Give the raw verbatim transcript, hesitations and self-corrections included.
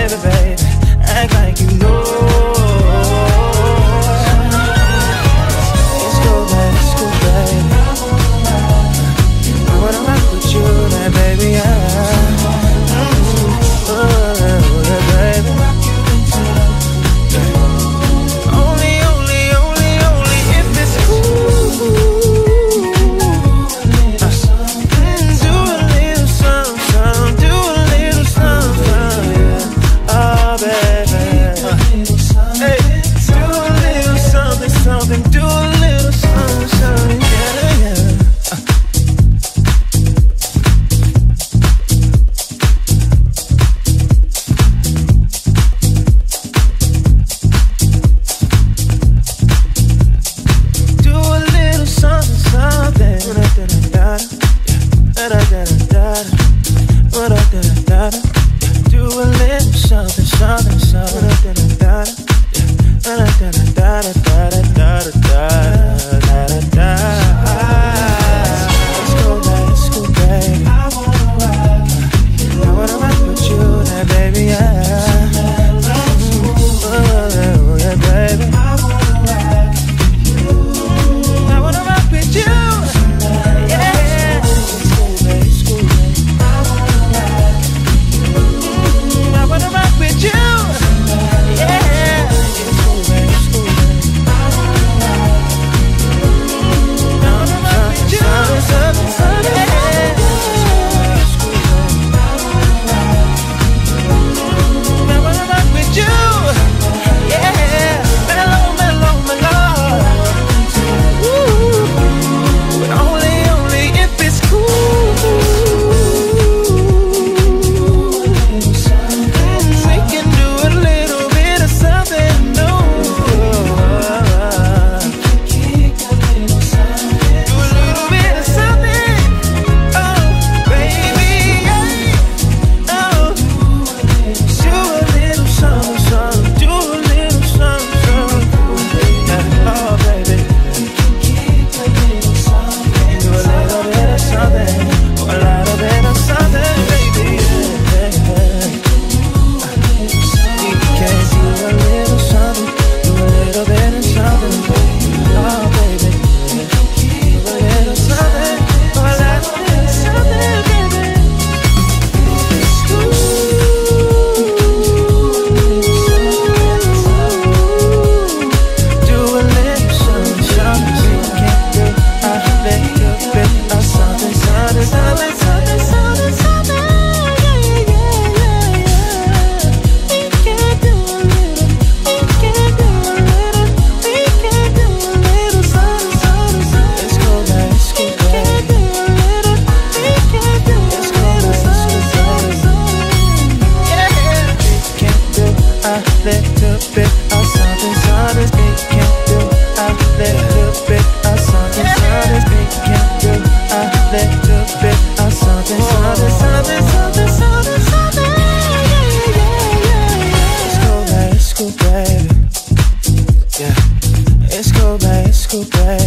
baby, baby, act like you know. Let's go, baby, let's go, baby. I wanna rock with you, now, baby, yeah. Mm-hmm. Oh, yeah, baby. Only, only, only, only if it's cool. Uh, do a little something, something, do a little something, yeah. Oh, baby. Uh, hey, do a little something, something, do a little something, something, yeah, yeah. Do a little something, something, something. Da da da da da da da da da da da. Let's go, baby, let's go, baby. I wanna rock with you, now, baby, yeah. Oh, yeah, baby. I wanna rock with you. Let's go, baby.